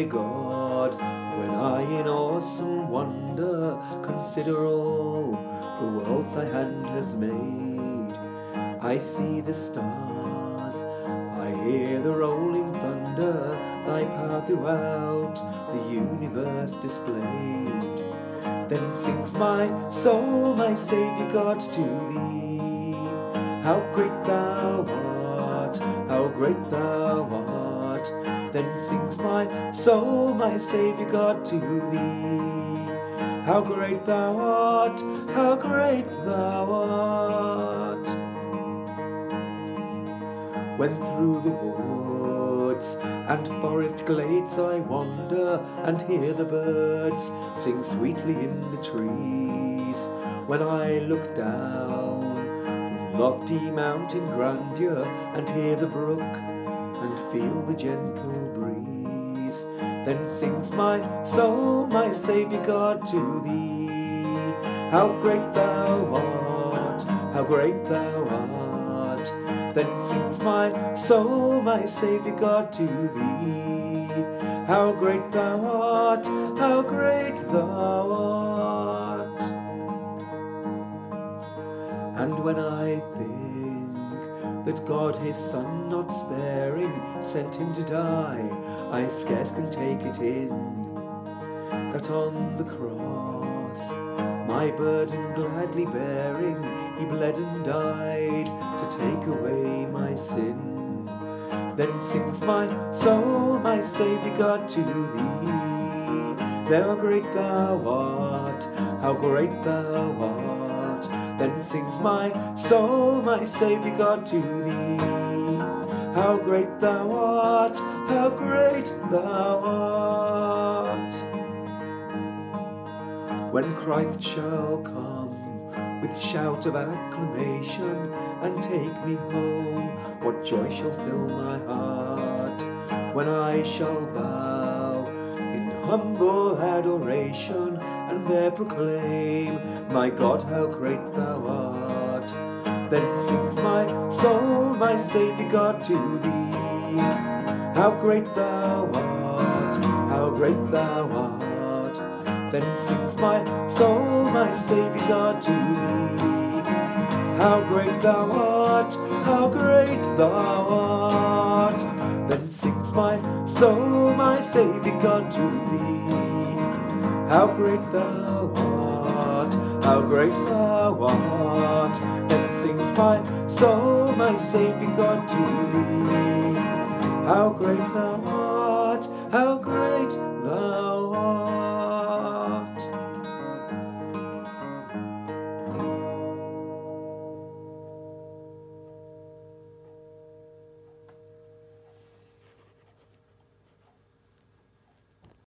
my God, when I in awesome wonder consider all the worlds thy hand has made. I see the stars, I hear the rolling thunder, thy power throughout the universe displayed. Then sings my soul, my Saviour God, to thee. How great thou art, how great thou art. Then sings my soul, my Saviour God, to thee. How great thou art, how great thou art. When through the woods and forest glades I wander and hear the birds sing sweetly in the trees, when I look down from lofty mountain grandeur and hear the brook and feel the gentle breeze, then sings my soul, my Saviour God, to thee. How great thou art, how great thou art. Then sings my soul, my Saviour God, to thee. How great thou art, how great thou art. And when I think that God his Son not sparing sent him to die, I scarce can take it in, that on the cross, my burden gladly bearing, he bled and died to take away my sin. Then sings my soul, my Saviour God, to thee. How great thou art, how great thou art. Then sings my soul, my Saviour God, to thee. How great thou art, how great thou art. When Christ shall come with shout of acclamation and take me home, what joy shall fill my heart, when I shall bow in humble adoration and there proclaim, my God, how great thou art. Then sings my soul, my Saviour God, to thee. How great thou art, how great thou art. Then sings my soul, my Saviour God, to thee. How great thou art, how great thou art. Then sings my soul, my Saviour God, to thee. How great thou art, how great thou art. Then sings my soul, my Saviour God, to thee. How great thou art, how great